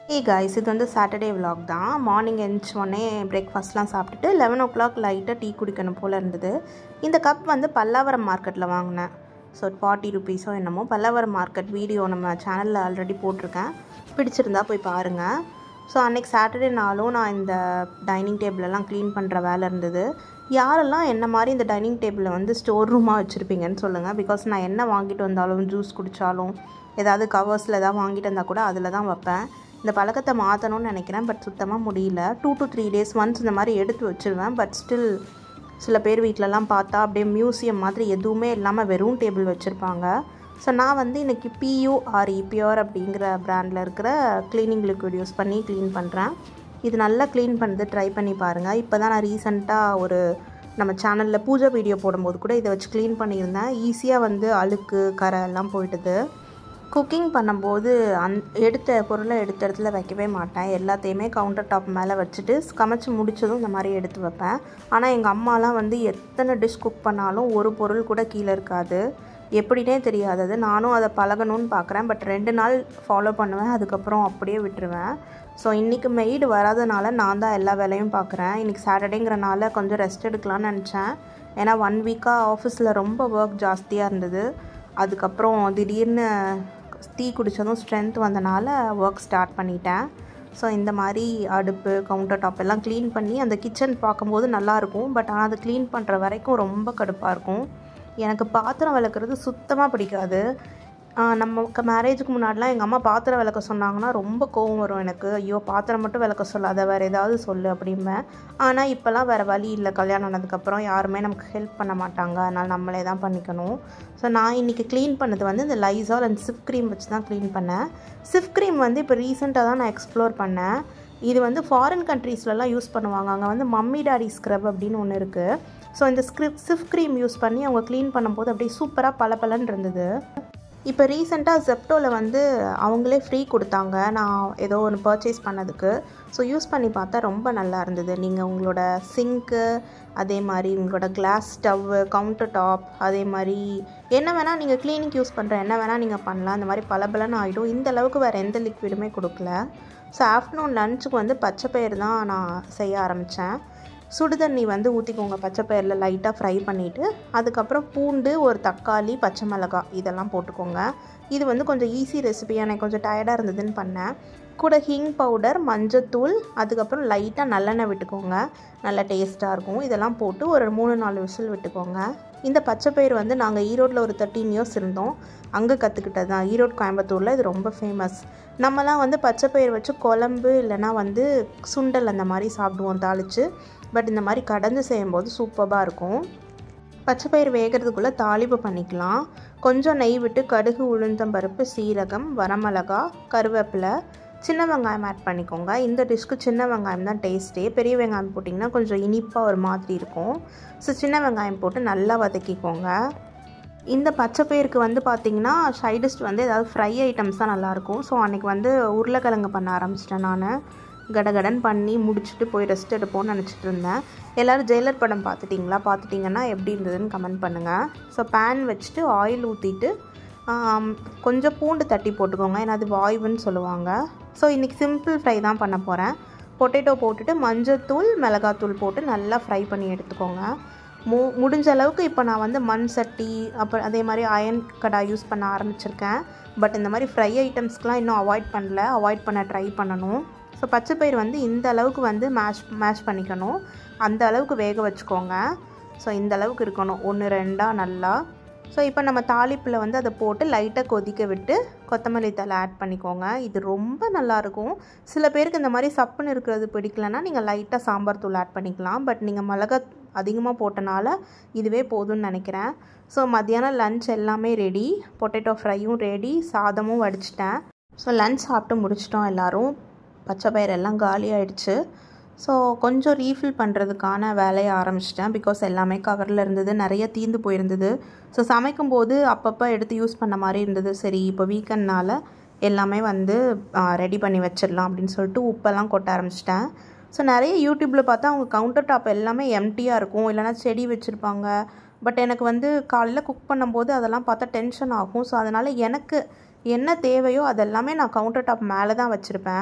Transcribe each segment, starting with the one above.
Hey guys, இது வந்து Saturday vlog தான். மார்னிங் எழுந்திரிச்சோடனே பிரேக்ஃபாஸ்ட்லாம் சாப்பிட்டுட்டு 11 o'clock லைட்டாக டீ குடிக்கணும் போல் இருந்தது. இந்த கப் வந்து பல்லாவரம் மார்க்கெட்டில் வாங்கினேன். ஸோ 40 rupees என்னமோ. பல்லாவரம் மார்க்கெட் வீடியோ நம்ம சேனலில் ஆல்ரெடி போட்டிருக்கேன், பிடிச்சிருந்தா போய் பாருங்கள். ஸோ அன்றைக்கி சாட்டர்டே நாளும் நான் இந்த டைனிங் டேபிளெல்லாம் க்ளீன் பண்ணுற வேலை இருந்தது. யாரெல்லாம் என்ன மாதிரி இந்த டைனிங் டேபிளை வந்து ஸ்டோர் ரூமாக வச்சுருப்பீங்கன்னு சொல்லுங்கள். பிகாஸ் நான் என்ன வாங்கிட்டு வந்தாலும், ஜூஸ் குடித்தாலும், ஏதாவது கவர்ஸில் ஏதாவது வாங்கிட்டு வந்தால் கூட அதில் தான் வைப்பேன். இந்த பழக்கத்தை மாற்றணும்னு நினைக்கிறேன், பட் சுத்தமாக முடியல. 2 to 3 days ஒன்ஸ் இந்த மாதிரி எடுத்து வச்சுருவேன். பட் ஸ்டில் சில பேர் வீட்டிலலாம் பார்த்தா அப்படியே மியூசியம் மாதிரி எதுவுமே இல்லாமல் வெறும் டேபிள் வச்சுருப்பாங்க. ஸோ நான் வந்து இன்றைக்கி PURE பியூர் அப்படிங்கிற ப்ராண்டில் இருக்கிற க்ளீனிங் லிக்விட் யூஸ் பண்ணி க்ளீன் பண்ணுறேன். இது நல்லா க்ளீன் பண்ணுறது ட்ரை பண்ணி பாருங்கள். இப்போ தான் நான் ரீசெண்டாக ஒரு நம்ம சேனலில் பூஜை வீடியோ போடும்போது கூட இதை வச்சு க்ளீன் பண்ணியிருந்தேன். ஈஸியாக வந்து அழுக்கு கரை எல்லாம் போயிட்டுது. குக்கிங் பண்ணும்போது எடுத்த பொருளை எடுத்த இடத்துல வைக்கவே மாட்டேன். எல்லாத்தையுமே கவுண்டர் டாப் மேலே வச்சுட்டு சமைச்சு முடித்ததும் இந்த மாதிரி எடுத்து வைப்பேன். ஆனால் எங்கள் அம்மாலாம் வந்து எத்தனை டிஷ் குக் பண்ணாலும் ஒரு பொருள் கூட கீழே இருக்காது. எப்படின்னே தெரியாதது. நானும் அதை பழகணும்னு பார்க்குறேன், பட் 2 நாள் ஃபாலோ பண்ணுவேன், அதுக்கப்புறம் அப்படியே விட்டுருவேன். ஸோ இன்றைக்கி மெய்டு வராதனால நான் தான் எல்லா வேலையும் பார்க்குறேன். இன்றைக்கி சாட்டர்டேங்கிறனால கொஞ்சம் ரெஸ்ட் எடுக்கலான்னு நினச்சேன். ஏன்னா 1 வீக்காக ஆஃபீஸில் ரொம்ப ஒர்க் ஜாஸ்தியாக இருந்தது. அதுக்கப்புறம் திடீர்னு டீ குடித்ததும் ஸ்ட்ரென்த் வந்தனால ஒர்க் ஸ்டார்ட் பண்ணிட்டேன். ஸோ இந்த மாதிரி அடுப்பு, கவுண்டர் டாப் எல்லாம் க்ளீன் பண்ணி அந்த கிச்சன் பார்க்கும்போது நல்லாயிருக்கும். பட் ஆனால் அது க்ளீன் பண்ணுற வரைக்கும் ரொம்ப கடுப்பாக இருக்கும். எனக்கு பாத்திரம் விளக்குறது சுத்தமாக பிடிக்காது. நமக்கு மேரேஜுக்கு முன்னாடிலாம் எங்கள் அம்மா பாத்திரம் விளக்க சொன்னாங்கன்னா ரொம்ப கோவம் வரும் எனக்கு. ஐயோ, பாத்திரம் மட்டும் விளக்க சொல்லாத, வேறு ஏதாவது சொல்லு அப்படிம்பேன். ஆனால் இப்போல்லாம் வேறு வழி இல்லை. கல்யாணம் ஆனதுக்கப்புறம் யாருமே நமக்கு ஹெல்ப் பண்ண மாட்டாங்க, அதனால் நம்மளே தான் பண்ணிக்கணும். ஸோ நான் இன்றைக்கி க்ளீன் பண்ணது வந்து இந்த லைசால் அண்ட் சிஃப் க்ரீம் வச்சு தான் க்ளீன் பண்ணேன். சிஃப் க்ரீம் வந்து இப்போ ரீசெண்டாக தான் நான் எக்ஸ்ப்ளோர் பண்ணேன். இது வந்து ஃபாரின் கண்ட்ரீஸ்லலாம் யூஸ் பண்ணுவாங்க. அங்கே வந்து மம்மி டாடி ஸ்க்ரப் அப்படின்னு ஒன்று இருக்குது. ஸோ இந்த சிஃப் க்ரீம் யூஸ் பண்ணி அவங்க க்ளீன் பண்ணும்போது அப்படியே சூப்பராக பளபளன்னு இருந்தது. இப்போ ரீசெண்டாக ஜெப்டோவில் வந்து அவங்களே ஃப்ரீ கொடுத்தாங்க நான் ஏதோ ஒன்று பர்ச்சேஸ் பண்ணதுக்கு. ஸோ யூஸ் பண்ணி பார்த்தா ரொம்ப நல்லா இருந்தது. நீங்கள் உங்களோட சிங்க்கு, அதே மாதிரி உங்களோட கிளாஸ் ஸ்டவ்வு, கவுண்டர் டாப், அதே மாதிரி என்ன வேணால் நீங்கள் க்ளீனிங் யூஸ் பண்ணுற என்ன வேணால் நீங்கள் பண்ணலாம். இந்த மாதிரி பளபளன்னு ஆகிடும். இந்த அளவுக்கு வேறு எந்த லிக்விடுமே கொடுக்கல. ஸோ ஆஃப்டர்நூன் லஞ்சுக்கு வந்து பச்சைப்பயிறு தான் நான் செய்ய ஆரம்பித்தேன். சுடுதண்ணி வந்து ஊற்றிக்கோங்க. பச்சைப்பயிரில் லைட்டாக ஃப்ரை பண்ணிவிட்டு அதுக்கப்புறம் பூண்டு, ஒரு தக்காளி, பச்சை மிளகாய் இதெல்லாம் போட்டுக்கோங்க. இது வந்து கொஞ்சம் ஈஸி ரெசிபி. எனக்கு கொஞ்சம் டயர்டாக இருந்ததுன்னு பண்ணேன். கூட ஹிங் பவுடர், மஞ்சத்தூள், அதுக்கப்புறம் லைட்டாக நல்லெண்ணெய் விட்டுக்கோங்க. நல்லா டேஸ்ட்டாக இருக்கும். இதெல்லாம் போட்டு ஒரு 3-4 விசில் விட்டுக்கோங்க. இந்த பச்சைப்பயிறு வந்து நாங்கள் ஈரோட்டில் ஒரு 13 years இருந்தோம், அங்கே கற்றுக்கிட்டது தான். ஈரோடு, கோயம்புத்தூரில் இது ரொம்ப ஃபேமஸ். நம்மலாம் வந்து பச்சைப்பயிறு வச்சு குழம்பு இல்லைனா வந்து சுண்டல் அந்த மாதிரி சாப்பிடுவோம் தாளித்து. பட் இந்த மாதிரி கடந்து செய்யும்போது சூப்பராக இருக்கும். பச்சைப்பயிறு வேகிறதுக்குள்ளே தாளிப்பு பண்ணிக்கலாம். கொஞ்சம் நெய் விட்டு கடுகு, உளுந்தம்பருப்பு, சீரகம், வரமிளகா, கருவேப்பிலை, சின்ன வெங்காயம் ஆட் பண்ணிக்கோங்க. இந்த டிஷ்க்கு சின்ன வெங்காயம் தான் டேஸ்ட்டே. பெரிய வெங்காயம் போட்டிங்கன்னா கொஞ்சம் இனிப்பாக ஒரு மாதிரி இருக்கும். ஸோ சின்ன வெங்காயம் போட்டு நல்லா வதக்கிக்கோங்க. இந்த பச்சைப்பயிருக்கு வந்து பார்த்திங்கன்னா சைடிஷ் வந்து ஏதாவது ஃப்ரை ஐட்டம்ஸ் தான் நல்லாயிருக்கும். ஸோ அன்றைக்கி வந்து உருளைக்கிழங்கு பண்ண ஆரம்பிச்சிட்டேன். நான் கடகடன் பண்ணி முடிச்சுட்டு போய் ரெஸ்ட் எடுப்போம்னு நினச்சிட்டு இருந்தேன். எல்லோரும் ஜெயிலர் படம் பார்த்துட்டிங்கன்னா எப்படி இருந்ததுன்னு கமெண்ட் பண்ணுங்கள். ஸோ பேன் வச்சுட்டு ஆயில் ஊற்றிட்டு கொஞ்சம் பூண்டு தட்டி போட்டுக்கோங்க, ஏன்னா அது வாய்வுன்னு சொல்லுவாங்க. ஸோ இன்றைக்கி சிம்பிள் ஃப்ரை தான் பண்ண போகிறேன். பொட்டேட்டோ போட்டுட்டு மஞ்சத்தூள், மிளகாத்தூள் போட்டு நல்லா ஃப்ரை பண்ணி எடுத்துக்கோங்க. முடிஞ்ச அளவுக்கு இப்போ நான் வந்து மண் சட்டி, அப்புறம் அதே மாதிரி அயன் கடாய் யூஸ் பண்ண ஆரம்பிச்சிருக்கேன். பட் இந்த மாதிரி ஃப்ரை ஐட்டம்ஸ்க்கெலாம் இன்னும் அவாய்ட் பண்ண ட்ரை பண்ணணும். ஸோ பச்சைப்பயிறு வந்து இந்த அளவுக்கு வந்து மேஷ் பண்ணிக்கணும். அந்த அளவுக்கு வேக வச்சுக்கோங்க. ஸோ இந்த அளவுக்கு இருக்கணும், 1-2 நல்லா. ஸோ இப்போ நம்ம தாளிப்பில் வந்து அதை போட்டு லைட்டாக கொதிக்க விட்டு கொத்தமல்லி தழை ஆட் பண்ணிக்கோங்க. இது ரொம்ப நல்லாயிருக்கும். சில பேருக்கு இந்த மாதிரி சப்புன்னு இருக்கிறது பிடிக்கலன்னா நீங்கள் லைட்டாக சாம்பார் தூள் ஆட் பண்ணிக்கலாம். பட் நீங்கள் மிளகா அதிகமாக போட்டனால இதுவே போதும்னு நினைக்கிறேன். ஸோ மத்தியானம் லன்ச் எல்லாமே ரெடி. பொட்டேட்டோ ஃப்ரையும் ரெடி, சாதமும் வடிச்சிட்டேன். ஸோ லன்ச் சாப்பிட்டு முடிச்சிட்டோம் எல்லோரும். பச்சைப்பயிறு எல்லாம் காலி ஆகிடுச்சு. ஸோ கொஞ்சம் ரீஃபில் பண்ணுறதுக்கான வேலையை ஆரம்பிச்சிட்டேன். பிகாஸ் எல்லாமே கவரில் இருந்தது, நிறைய தீர்ந்து போயிருந்தது. ஸோ சமைக்கும்போது அப்பப்போ எடுத்து யூஸ் பண்ண மாதிரி இருந்தது. சரி, இப்போ வீக்கெண்ட்னால் எல்லாமே வந்து ரெடி பண்ணி வச்சிடலாம் அப்படின்னு சொல்லிட்டு உப்பெல்லாம் கொட்ட ஆரம்பிச்சிட்டேன். ஸோ நிறைய யூடியூப்பில் பார்த்தா அவங்க கவுண்டர் டாப் எல்லாமே எம்டியாக இருக்கும், இல்லைனா செடி வச்சுருப்பாங்க. பட் எனக்கு வந்து காலையில் குக் பண்ணும்போது அதெல்லாம் பார்த்தா டென்ஷன் ஆகும். ஸோ அதனால் எனக்கு என்ன தேவையோ அதெல்லாமே நான் கவுண்டர் டாப் மேலே தான் வச்சுருப்பேன்.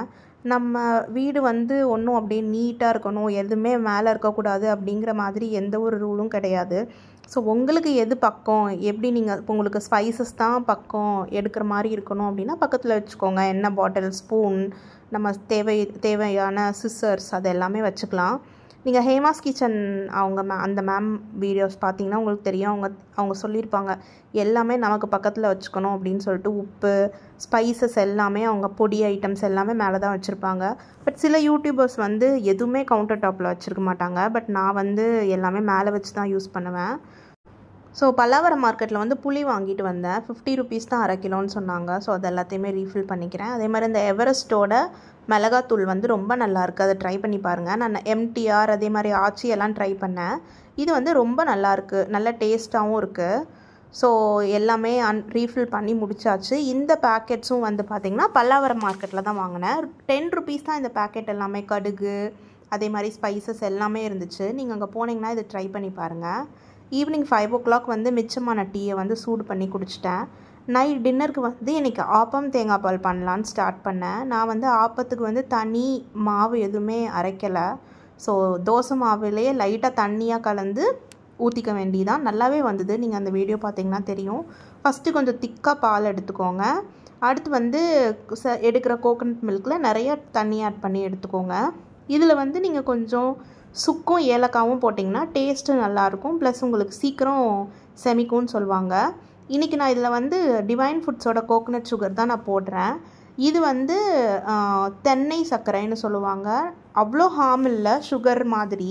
நம்ம வீடு வந்து ஒன்றும் அப்படியே நீட்டாக இருக்கணும், எதுவுமே மேலே இருக்கக்கூடாது அப்படிங்கிற மாதிரி எந்த ஒரு ரூலும் கிடையாது. ஸோ உங்களுக்கு எது பக்கம், எப்படி நீங்கள் இப்போ உங்களுக்கு ஸ்பைசஸ் தான் பக்கம் எடுக்கிற மாதிரி இருக்கணும் அப்படின்னா பக்கத்தில் வச்சுக்கோங்க. எண்ணெய் பாட்டில், ஸ்பூன், நம்ம தேவையான சிசர்ஸ் அது எல்லாமே வச்சுக்கலாம். நீங்கள் ஹேமாஸ் கிச்சன் அந்த மேம் வீடியோஸ் பார்த்தீங்கன்னா உங்களுக்கு தெரியும். அவங்க சொல்லியிருப்பாங்க எல்லாமே நமக்கு பக்கத்தில் வச்சுக்கணும் அப்படின்னு சொல்லிட்டு. உப்பு, ஸ்பைசஸ் எல்லாமே அவங்க பொடி ஐட்டம்ஸ் எல்லாமே மேலே தான் வச்சுருப்பாங்க. பட் சில யூடியூபர்ஸ் வந்து எதுவுமே கவுண்டர் டாப்பில் வச்சுருக்க மாட்டாங்க. பட் நான் வந்து எல்லாமே மேலே வச்சு தான் யூஸ் பண்ணுவேன். ஸோ பல்லாவரம் மார்க்கெட்டில் வந்து புளி வாங்கிட்டு வந்தேன். 50 ருபீஸ் தான் அரை கிலோன்னு சொன்னாங்க. ஸோ அது எல்லாத்தையுமே ரீஃபில் பண்ணிக்கிறேன். அதே மாதிரி இந்த எவரெஸ்ட்டோட மிளகாத்தூள் வந்து ரொம்ப நல்லாயிருக்கு, அதை ட்ரை பண்ணி பாருங்கள். நான் MTR அதே மாதிரி ஆச்சி எல்லாம் ட்ரை பண்ணேன். இது வந்து ரொம்ப நல்லாயிருக்கு, நல்ல டேஸ்ட்டாகவும் இருக்குது. ஸோ எல்லாமே ரீஃபில் பண்ணி முடிச்சாச்சு. இந்த பேக்கெட்ஸும் வந்து பார்த்திங்கன்னா பல்லாவரம் மார்க்கெட்டில் தான் வாங்கினேன். 10 ருபீஸ் தான் இந்த பேக்கெட் எல்லாமே. கடுகு அதே மாதிரி ஸ்பைசஸ் எல்லாமே இருந்துச்சு. நீங்கள் அங்கே போனீங்கன்னா இதை ட்ரை பண்ணி பாருங்கள். ஈவினிங் 5 o'clock வந்து மிச்சமான டீயை வந்து சூடு பண்ணி குடிச்சிட்டேன். நைட் டின்னருக்கு வந்து இன்றைக்கி ஆப்பம் தேங்காய் பால் பண்ணலான்னு ஸ்டார்ட் பண்ணேன். நான் வந்து ஆப்பத்துக்கு வந்து தனி மாவு எதுவுமே அரைக்கலை. ஸோ தோசை மாவுலேயே லைட்டாக தண்ணியாக கலந்து ஊற்றிக்க வேண்டியதான். நல்லாவே வந்தது. நீங்கள் அந்த வீடியோ பார்த்தீங்கன்னா தெரியும். ஃபஸ்ட்டு கொஞ்சம் திக்காக பால் எடுத்துக்கோங்க. அடுத்து வந்து எடுக்கிற கோகனட் மில்கில் நிறைய தண்ணி ஆட் பண்ணி எடுத்துக்கோங்க. இதில் வந்து நீங்கள் கொஞ்சம் சுக்கும் ஏலக்காவும் போட்டிங்கன்னா டேஸ்ட்டு நல்லாயிருக்கும். ப்ளஸ் உங்களுக்கு சீக்கிரம் செமிக்கும்னு சொல்லுவாங்க. இன்றைக்கி நான் இதில் வந்து டிவைன் ஃபுட்ஸோட கோகனட் சுகர் தான் நான் போடுறேன். இது வந்து தென்னை சர்க்கரைன்னு சொல்லுவாங்க. அவ்வளோ ஹார்ம் இல்லை சுகர் மாதிரி.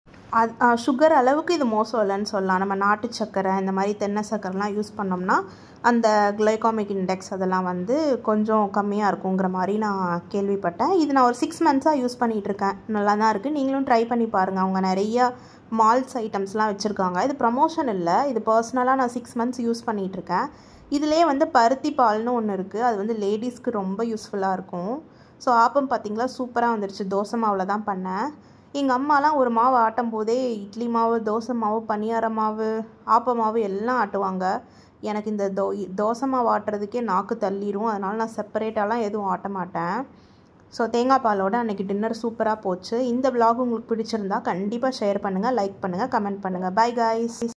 சுகர் அளவுக்கு இது மோசம் இல்லைன்னு சொல்லலாம். நம்ம நாட்டு சர்க்கரை இந்த மாதிரி தென்னை சர்க்கரைலாம் யூஸ் பண்ணோம்னா அந்த கிளைகாமிக் இண்டெக்ஸ் அதெல்லாம் வந்து கொஞ்சம் கம்மியாக இருக்குங்கிற மாதிரி நான் கேள்விப்பட்டேன். இது நான் ஒரு 6 months-ஆக யூஸ் பண்ணிகிட்ருக்கேன். நல்லா தான் இருக்குது. நீங்களும் ட்ரை பண்ணி பாருங்கள். அவங்க நிறையா மால்ஸ் ஐட்டம்ஸ்லாம் வச்சுருக்காங்க. இது ப்ரமோஷன் இல்லை, இது பர்சனலாக நான் 6 months யூஸ் பண்ணிகிட்ருக்கேன். இதிலே வந்து பருத்தி பால்னு ஒன்று இருக்குது. அது வந்து லேடிஸ்க்கு ரொம்ப யூஸ்ஃபுல்லாக இருக்கும். ஸோ ஆப்பம் பார்த்திங்களா சூப்பராக வந்துடுச்சு. தோசை மாவில் தான் பண்ணேன். எங்கள் அம்மாலாம் ஒரு மாவு ஆட்டும் போதே இட்லி மாவு, தோசை மாவு, பணியார மாவு, ஆப்ப மாவு எல்லாம் ஆட்டுவாங்க. எனக்கு இந்த தோசை மாவு ஆட்டுறதுக்கே நாக்கு தள்ளிடும். அதனால் நான் செப்பரேட்டாலாம் எதுவும் ஆட்ட மாட்டேன். ஸோ தேங்காய் பாலோட அன்றைக்கி டின்னர் சூப்பராக போச்சு. இந்த vlog உங்களுக்கு பிடிச்சிருந்தா கண்டிப்பாக ஷேர் பண்ணுங்கள், லைக் பண்ணுங்கள், கமெண்ட் பண்ணுங்கள். Bye guys.